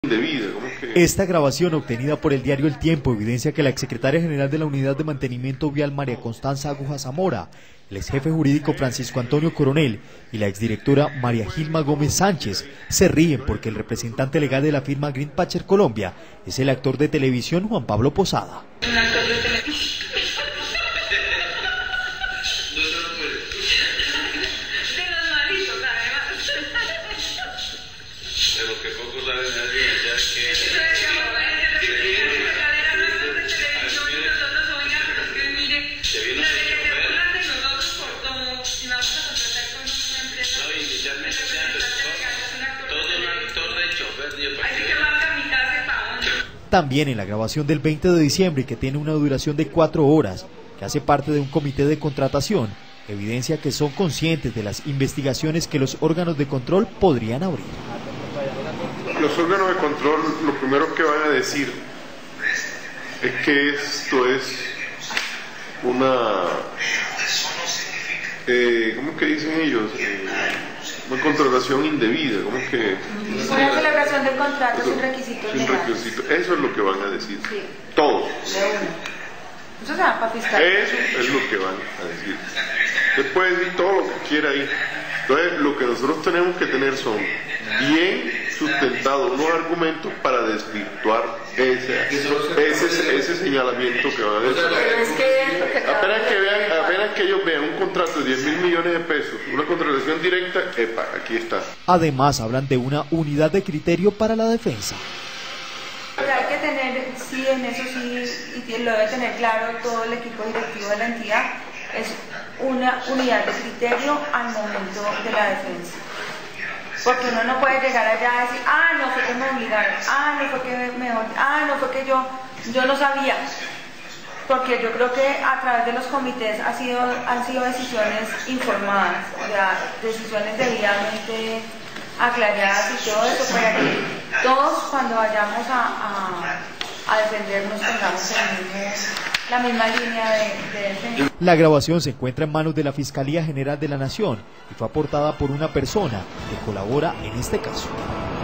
Esta grabación obtenida por el diario El Tiempo evidencia que la exsecretaria general de la Unidad de Mantenimiento Vial, María Constanza Aguja Zamora, el exjefe jurídico Francisco Antonio Coronel y la exdirectora María Gilma Gómez Sánchez se ríen porque el representante legal de la firma Green Patcher Colombia es el actor de televisión Juan Pablo Posada. Un actor de televisión. De lo que poco saben de la ciencia es que... También en la grabación del 20 de diciembre, que tiene una duración de 4 horas, que hace parte de un comité de contratación, evidencia que son conscientes de las investigaciones que los órganos de control podrían abrir. Los órganos de control lo primero que van a decir es que esto es una... ¿cómo que dicen ellos? Una contratación indebida, ¿cómo que? Una celebración del contrato sin requisitos legales. Eso es lo que van a decir. Sí. Todos. Eso se va para fiscal. Eso es lo que van a decir. Usted puede decir todo lo que quiera ahí. Entonces, lo que nosotros tenemos que tener son bien sustentados unos argumentos para desvirtuar ese señalamiento que van a decir. Apenas que ellos vean un contrato de 10.000 millones de pesos, una contratación directa, epa, aquí está. Además, hablan de una unidad de criterio para la defensa. Pero hay que tener, sí, en eso sí, y lo debe tener claro todo el equipo directivo de la entidad, es una unidad de criterio al momento de la defensa. Porque uno no puede llegar allá a decir, no fue que me obligaron, no fue que no fue que yo no sabía. Porque yo creo que a través de los comités han sido decisiones informadas, o sea, decisiones debidamente aclaradas y todo eso, para que todos cuando vayamos a defendernos tengamos la misma línea de defensa. La grabación se encuentra en manos de la Fiscalía General de la Nación y fue aportada por una persona que colabora en este caso.